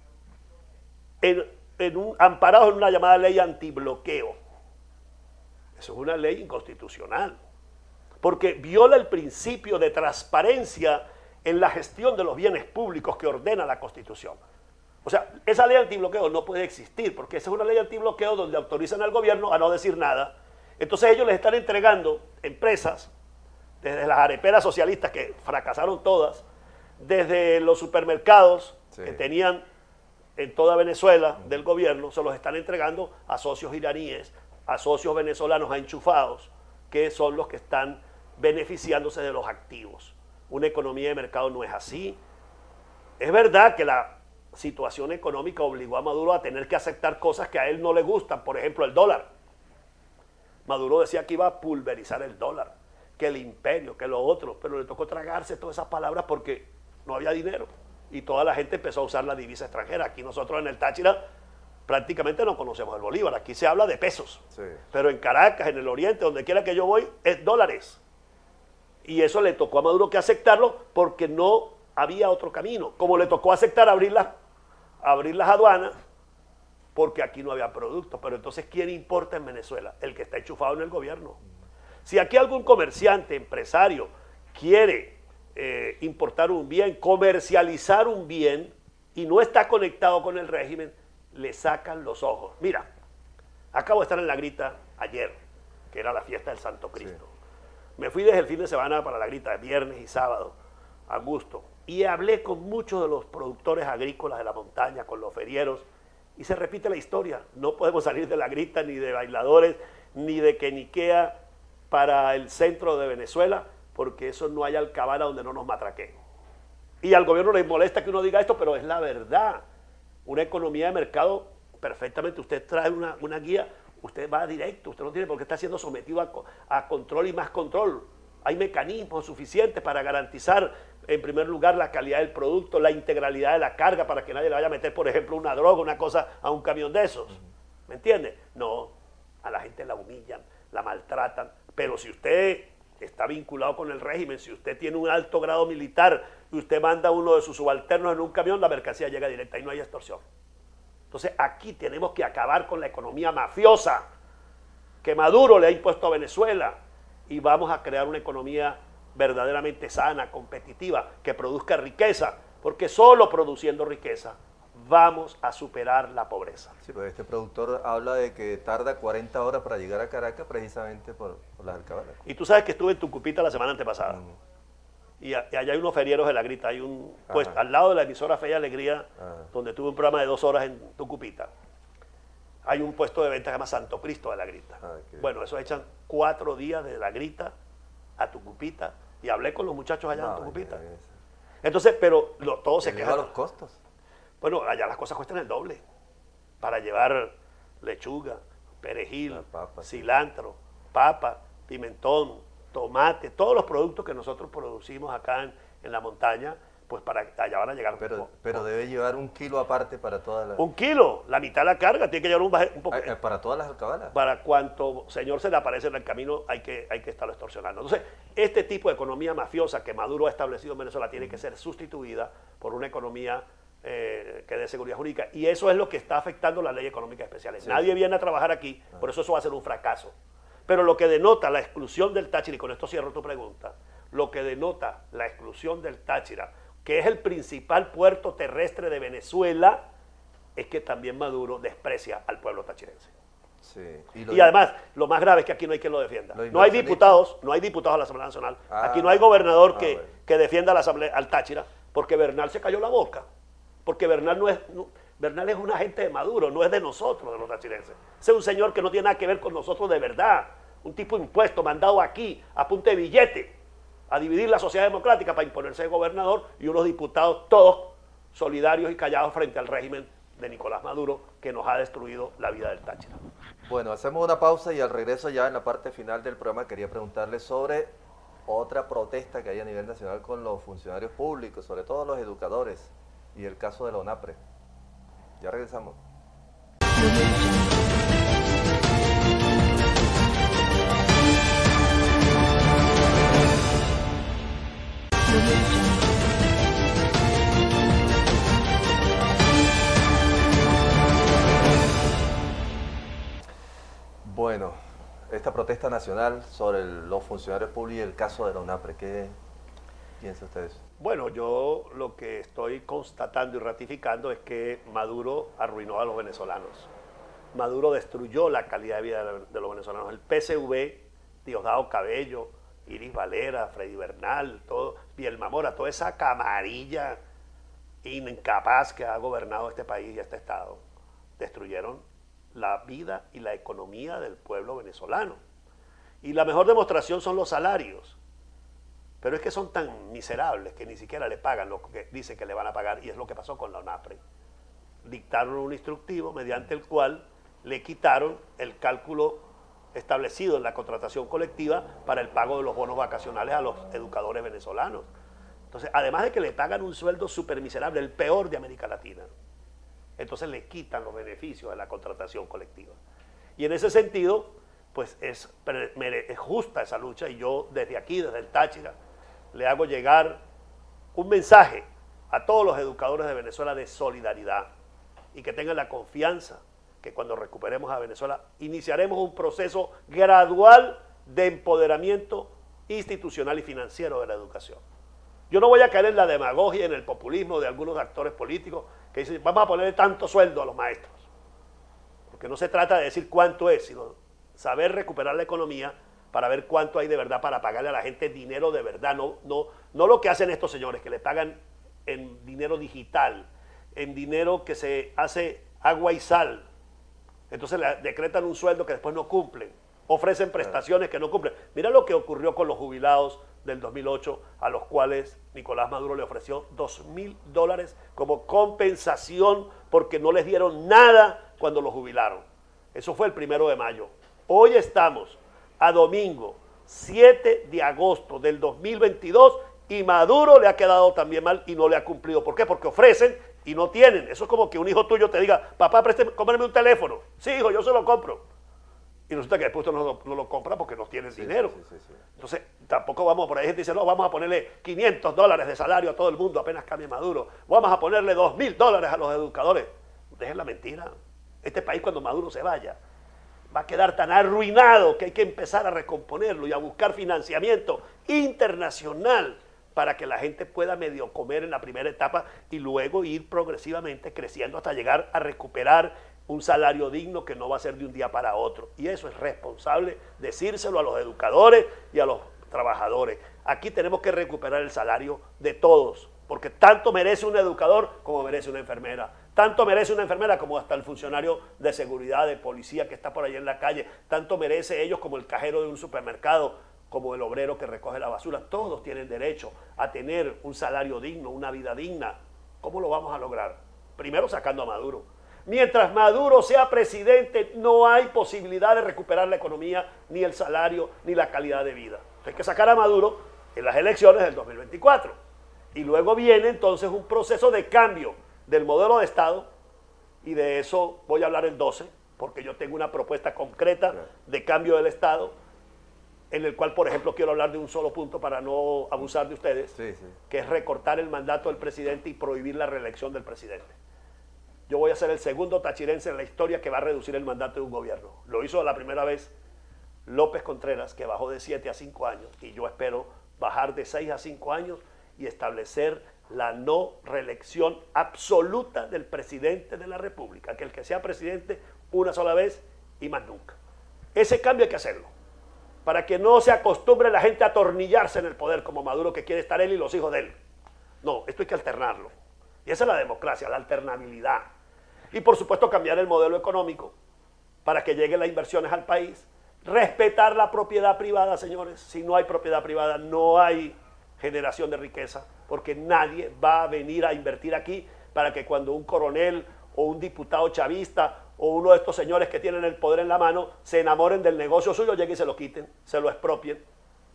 en, en un, amparados en una llamada ley antibloqueo. Eso es una ley inconstitucional, porque viola el principio de transparencia en la gestión de los bienes públicos que ordena la Constitución. O sea, esa ley antibloqueo no puede existir, porque esa es una ley antibloqueo donde autorizan al gobierno a no decir nada. Entonces ellos les están entregando empresas, desde las areperas socialistas que fracasaron todas, desde los supermercados sí. que tenían en toda Venezuela del gobierno, se los están entregando a socios iraníes, a socios venezolanos enchufados, que son los que están beneficiándose de los activos. Una economía de mercado no es así. Es verdad que la situación económica obligó a Maduro a tener que aceptar cosas que a él no le gustan, por ejemplo el dólar. Maduro decía que iba a pulverizar el dólar, que el imperio, que lo otro, pero le tocó tragarse todas esas palabras porque no había dinero y toda la gente empezó a usar la divisa extranjera. Aquí nosotros en el Táchira prácticamente no conocemos el bolívar, aquí se habla de pesos, sí. pero en Caracas, en el oriente, donde quiera que yo voy, es dólares. Y eso le tocó a Maduro que aceptarlo porque no había otro camino, como le tocó aceptar abrir las, abrir las aduanas porque aquí no había productos. Pero entonces, ¿quién importa en Venezuela? El que está enchufado en el gobierno. Si aquí algún comerciante, empresario, quiere eh, importar un bien, comercializar un bien y no está conectado con el régimen, le sacan los ojos. Mira, acabo de estar en La Grita ayer, que era la fiesta del Santo Cristo. Sí. Me fui desde el fin de semana para La Grita, viernes y sábado, a gusto, y hablé con muchos de los productores agrícolas de la montaña, con los ferieros, y se repite la historia. No podemos salir de La Grita, ni de bailadores, ni de Queniquea para el centro de Venezuela, porque eso no hay alcabala donde no nos matraqueen. Y al gobierno les molesta que uno diga esto, pero es la verdad. Una economía de mercado, perfectamente, usted trae una, una guía, usted va directo, usted no tiene por qué estar siendo sometido a, a control y más control. Hay mecanismos suficientes para garantizar, en primer lugar, la calidad del producto, la integralidad de la carga, para que nadie le vaya a meter, por ejemplo, una droga, una cosa a un camión de esos. ¿Me entiende? No, a la gente la humillan, la maltratan, pero si usted está vinculado con el régimen, si usted tiene un alto grado militar y usted manda a uno de sus subalternos en un camión, la mercancía llega directa y no hay extorsión. Entonces aquí tenemos que acabar con la economía mafiosa que Maduro le ha impuesto a Venezuela y vamos a crear una economía verdaderamente sana, competitiva, que produzca riqueza, porque solo produciendo riqueza vamos a superar la pobreza. Sí, pues este productor habla de que tarda cuarenta horas para llegar a Caracas precisamente por, por las alcabalas. Y tú sabes que estuve en Tucupita la semana antepasada. Mm. Y, a, y allá hay unos ferieros de La Grita, hay un puesto al lado de la emisora Fe y Alegría, Ajá. donde tuve un programa de dos horas en Tucupita. Hay un puesto de venta que se llama Santo Cristo de La Grita. Ah, bueno, eso echan cuatro días de La Grita a Tucupita y hablé con los muchachos allá no, en Tucupita. Entonces, pero lo, todo se queja. los costos? Bueno, allá las cosas cuestan el doble. Para llevar lechuga, perejil, papa, cilantro, papa, pimentón, tomate, todos los productos que nosotros producimos acá en, en la montaña, pues para allá van a llegar. Pero, poco, pero poco. debe llevar un kilo aparte para todas las... Un kilo, la mitad de la carga, tiene que llevar un, un poco... Eh, ¿Para todas las alcabalas? Para cuanto señor se le aparece en el camino, hay que, hay que estarlo extorsionando. Entonces, este tipo de economía mafiosa que Maduro ha establecido en Venezuela tiene que ser sustituida por una economía eh, que dé seguridad jurídica. Y eso es lo que está afectando la ley económica especial. Sí. Nadie viene a trabajar aquí, por eso eso va a ser un fracaso. Pero lo que denota la exclusión del Táchira, y con esto cierro tu pregunta, lo que denota la exclusión del Táchira, que es el principal puerto terrestre de Venezuela, es que también Maduro desprecia al pueblo tachirense. Sí. Y, y además, lo más grave es que aquí no hay quien lo defienda. Lo no hay diputados, no hay diputados a la Asamblea Nacional. Ah, aquí no hay gobernador ah, que, bueno. que defienda a la Asamblea, al Táchira, porque Bernal se cayó la boca. Porque Bernal no es... No, Bernal es un agente de Maduro, no es de nosotros, de los tachirenses. Ese es un señor que no tiene nada que ver con nosotros de verdad. Un tipo impuesto, mandado aquí, a punta de billete, a dividir la sociedad democrática para imponerse de gobernador, y unos diputados todos solidarios y callados frente al régimen de Nicolás Maduro, que nos ha destruido la vida del Táchira. Bueno, hacemos una pausa y al regreso ya en la parte final del programa quería preguntarle sobre otra protesta que hay a nivel nacional con los funcionarios públicos, sobre todo los educadores, y el caso de la ONAPRE. Ya regresamos. Bueno, esta protesta nacional sobre el, los funcionarios públicos y el caso de la ONAPRE, ¿qué, piensa usted eso? Bueno, yo lo que estoy constatando y ratificando es que Maduro arruinó a los venezolanos. Maduro destruyó la calidad de vida de los venezolanos. El P S V, Diosdado Cabello, Iris Valera, Freddy Bernal, todo, Bielma Mora, toda esa camarilla incapaz que ha gobernado este país y este estado, destruyeron la vida y la economía del pueblo venezolano. Y la mejor demostración son los salarios. Pero es que son tan miserables que ni siquiera le pagan lo que dicen que le van a pagar, y es lo que pasó con la ONAPRE. Dictaron un instructivo mediante el cual le quitaron el cálculo establecido en la contratación colectiva para el pago de los bonos vacacionales a los educadores venezolanos. Entonces, además de que le pagan un sueldo súper miserable, el peor de América Latina, entonces le quitan los beneficios de la contratación colectiva. Y en ese sentido, pues es, es justa esa lucha, y yo desde aquí, desde el Táchira, le hago llegar un mensaje a todos los educadores de Venezuela de solidaridad, y que tengan la confianza que cuando recuperemos a Venezuela iniciaremos un proceso gradual de empoderamiento institucional y financiero de la educación. Yo no voy a caer en la demagogia y en el populismo de algunos actores políticos que dicen vamos a ponerle tanto sueldo a los maestros, porque no se trata de decir cuánto es, sino saber recuperar la economía para ver cuánto hay de verdad para pagarle a la gente dinero de verdad, no, no, no lo que hacen estos señores, que le pagan en dinero digital, en dinero que se hace agua y sal. Entonces le decretan un sueldo que después no cumplen, ofrecen prestaciones que no cumplen. Mira lo que ocurrió con los jubilados del dos mil ocho, a los cuales Nicolás Maduro le ofreció dos mil dólares como compensación porque no les dieron nada cuando los jubilaron. Eso fue el primero de mayo. Hoy estamos a domingo siete de agosto del dos mil veintidós y Maduro le ha quedado también mal y no le ha cumplido. ¿Por qué? Porque ofrecen y no tienen. Eso es como que un hijo tuyo te diga, papá, préstame, cómprame un teléfono. Sí, hijo, yo se lo compro. Y resulta que después tú no, no lo compras porque no tienes sí, dinero. Sí, sí, sí. Entonces, tampoco vamos por ahí. Gente dice, no, vamos a ponerle quinientos dólares de salario a todo el mundo apenas cambie Maduro. Vamos a ponerle dos mil dólares a los educadores. Dejen la mentira. Este país, cuando Maduro se vaya, va a quedar tan arruinado que hay que empezar a recomponerlo y a buscar financiamiento internacional para que la gente pueda medio comer en la primera etapa y luego ir progresivamente creciendo hasta llegar a recuperar un salario digno que no va a ser de un día para otro. Y eso es responsable decírselo a los educadores y a los trabajadores. Aquí tenemos que recuperar el salario de todos, porque tanto merece un educador como merece una enfermera. Tanto merece una enfermera como hasta el funcionario de seguridad, de policía que está por ahí en la calle. Tanto merece ellos como el cajero de un supermercado, como el obrero que recoge la basura. Todos tienen derecho a tener un salario digno, una vida digna. ¿Cómo lo vamos a lograr? Primero sacando a Maduro. Mientras Maduro sea presidente, no hay posibilidad de recuperar la economía, ni el salario, ni la calidad de vida. Hay que sacar a Maduro en las elecciones del dos mil veinticuatro. Y luego viene entonces un proceso de cambio del modelo de Estado, y de eso voy a hablar el doce, porque yo tengo una propuesta concreta de cambio del Estado, en el cual, por ejemplo, quiero hablar de un solo punto para no abusar de ustedes, sí, sí. que es recortar el mandato del presidente y prohibir la reelección del presidente. Yo voy a ser el segundo tachirense en la historia que va a reducir el mandato de un gobierno. Lo hizo la primera vez López Contreras, que bajó de siete a cinco años, y yo espero bajar de seis a cinco años y establecer la no reelección absoluta del presidente de la República, que el que sea presidente una sola vez y más nunca. Ese cambio hay que hacerlo, para que no se acostumbre la gente a atornillarse en el poder como Maduro, que quiere estar él y los hijos de él. No, esto hay que alternarlo. Y esa es la democracia, la alternabilidad. Y por supuesto cambiar el modelo económico para que lleguen las inversiones al país. Respetar la propiedad privada, señores. Si no hay propiedad privada, no hay generación de riqueza, porque nadie va a venir a invertir aquí para que cuando un coronel o un diputado chavista o uno de estos señores que tienen el poder en la mano se enamoren del negocio suyo, lleguen y se lo quiten, se lo expropien,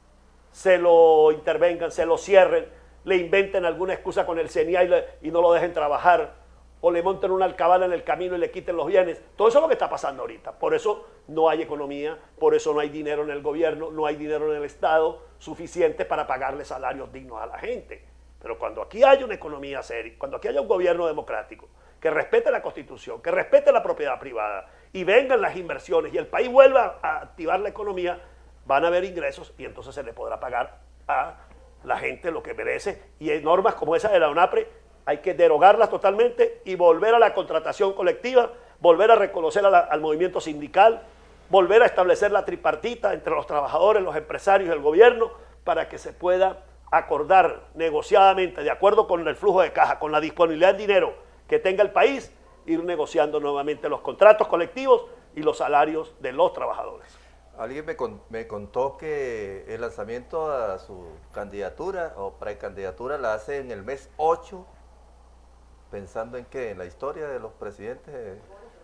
se lo intervengan, se lo cierren, le inventen alguna excusa con el C E N I A y, le, y no lo dejen trabajar, o le monten una alcabala en el camino y le quiten los bienes. Todo eso es lo que está pasando ahorita. Por eso no hay economía, por eso no hay dinero en el gobierno, no hay dinero en el Estado suficiente para pagarle salarios dignos a la gente. Pero cuando aquí haya una economía seria, cuando aquí haya un gobierno democrático que respete la Constitución, que respete la propiedad privada y vengan las inversiones y el país vuelva a activar la economía, van a haber ingresos y entonces se le podrá pagar a la gente lo que merece, y hay normas como esa de la ONAPRE hay que derogarlas totalmente y volver a la contratación colectiva, volver a reconocer a la, al movimiento sindical, volver a establecer la tripartita entre los trabajadores, los empresarios y el gobierno, para que se pueda acordar negociadamente, de acuerdo con el flujo de caja, con la disponibilidad de dinero que tenga el país, ir negociando nuevamente los contratos colectivos y los salarios de los trabajadores. Alguien me, con, me contó que el lanzamiento a su candidatura o precandidatura la hace en el mes ocho, pensando en qué, en la historia de los presidentes.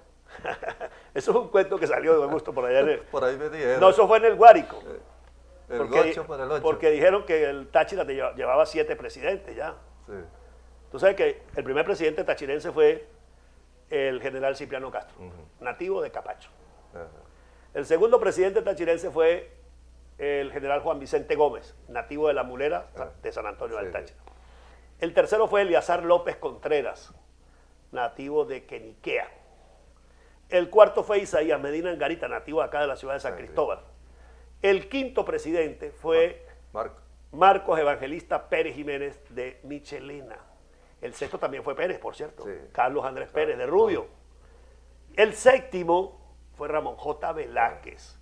Eso es un cuento que salió de gusto por allá. En el, por ahí me dijeron. No, eso fue en el Guárico. El porque, ocho por el ocho. Porque dijeron que el Táchira llevaba siete presidentes ya. Sí. Tú sabes que el primer presidente tachirense fue el general Cipriano Castro, uh-huh. nativo de Capacho. Uh-huh. El segundo presidente tachirense fue el general Juan Vicente Gómez, nativo de La Mulera, uh-huh. de San Antonio sí, del Táchira. Sí. El tercero fue Eliazar López Contreras, nativo de Queniquea. El cuarto fue Isaías Medina Angarita, nativo acá de la ciudad de San Cristóbal. El quinto presidente fue Marco. Marcos Evangelista Pérez Jiménez de Michelena. El sexto también fue Pérez, por cierto, sí. Carlos Andrés claro. Pérez de Rubio. El séptimo fue Ramón J. Velázquez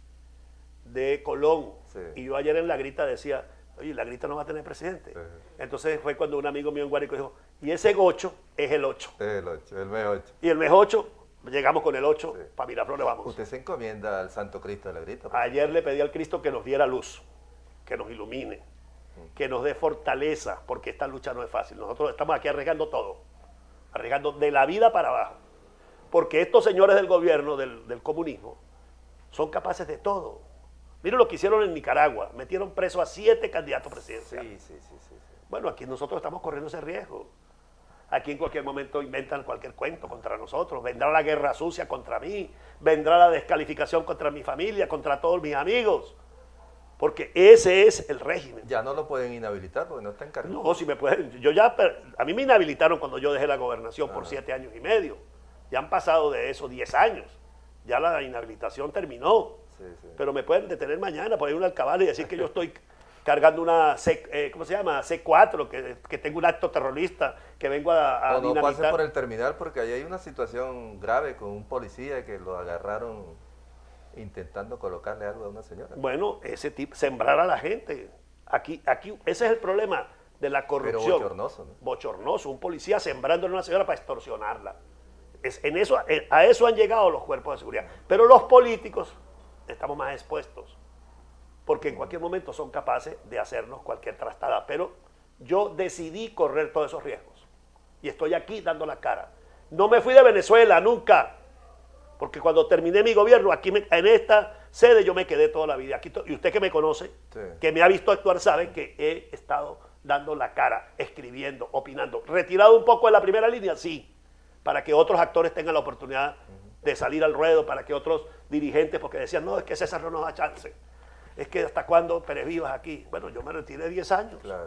de Colón. Sí. Y yo ayer en La Grita decía, oye, La Grita no va a tener presidente. Sí. Entonces fue cuando un amigo mío en Guárico dijo, y ese gocho es el ocho. Es el ocho, el mes ocho. Y el mes ocho, llegamos con el ocho, sí. para Miraflores vamos. Usted se encomienda al Santo Cristo de La Grita. Ayer le pedí al Cristo que nos diera luz, que nos ilumine, mm. que nos dé fortaleza, porque esta lucha no es fácil. Nosotros estamos aquí arriesgando todo, arriesgando de la vida para abajo. Porque estos señores del gobierno, del, del comunismo, son capaces de todo. Miren lo que hicieron en Nicaragua, metieron preso a siete candidatos presidenciales. Sí, sí, sí, sí, sí. Bueno, aquí nosotros estamos corriendo ese riesgo. Aquí en cualquier momento inventan cualquier cuento contra nosotros. Vendrá la guerra sucia contra mí, vendrá la descalificación contra mi familia, contra todos mis amigos. Porque ese es el régimen. Ya no lo pueden inhabilitar porque no está en cargo. No, si me pueden. Yo ya, a mí me inhabilitaron cuando yo dejé la gobernación Ajá. por siete años y medio. Ya han pasado de eso diez años. Ya la inhabilitación terminó. Sí, sí. Pero me pueden detener mañana por ir a una alcabala y decir que yo estoy cargando una, C, eh, ¿cómo se llama? C cuatro, que, que tengo un acto terrorista, que vengo a, a o no dinamitar. pase por el terminal porque ahí hay una situación grave con un policía que lo agarraron intentando colocarle algo a una señora. Bueno, ese tipo, sembrar a la gente. Aquí, aquí, ese es el problema de la corrupción. Pero bochornoso, ¿no? Bochornoso, un policía sembrando a una señora para extorsionarla. Es, en eso, a eso han llegado los cuerpos de seguridad. Pero los políticos estamos más expuestos, porque en cualquier momento son capaces de hacernos cualquier trastada. Pero yo decidí correr todos esos riesgos y estoy aquí dando la cara. No me fui de Venezuela, nunca, porque cuando terminé mi gobierno, aquí me, en esta sede yo me quedé toda la vida. Aquí, y usted que me conoce, sí. que me ha visto actuar, sabe que he estado dando la cara, escribiendo, opinando. Retirado un poco de la primera línea, sí, para que otros actores tengan la oportunidad de salir al ruedo, para que otros dirigentes, porque decían, no, es que César no nos da chance. Es que hasta cuándo Pérez Vivas aquí. Bueno, yo me retiré diez años. Claro.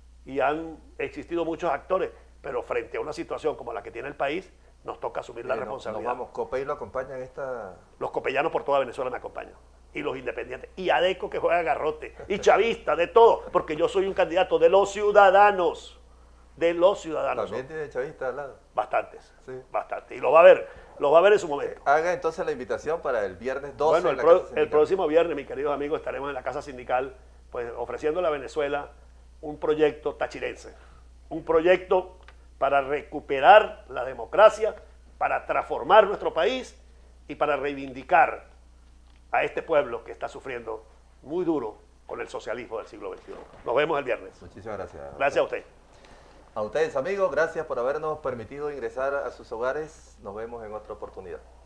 Y han existido muchos actores, pero frente a una situación como la que tiene el país, nos toca asumir sí, la responsabilidad. Nos vamos, Copey lo acompaña en esta... Los copellanos por toda Venezuela me acompañan. Y los independientes. Y Adeco que juega garrote. Y chavista, de todo. Porque yo soy un candidato de los ciudadanos. De los ciudadanos. ¿También tiene chavista al lado? Bastantes. Sí. Bastantes. Y lo va a ver. Lo va a ver en su momento. Haga entonces la invitación para el viernes doce. Bueno, el, pro, el próximo viernes, mis queridos amigos, estaremos en la Casa Sindical, pues ofreciéndole a Venezuela un proyecto tachirense. Un proyecto para recuperar la democracia, para transformar nuestro país y para reivindicar a este pueblo que está sufriendo muy duro con el socialismo del siglo veintiuno. Nos vemos el viernes. Muchísimas gracias. Gracias a usted. A ustedes, amigos, gracias por habernos permitido ingresar a sus hogares. Nos vemos en otra oportunidad.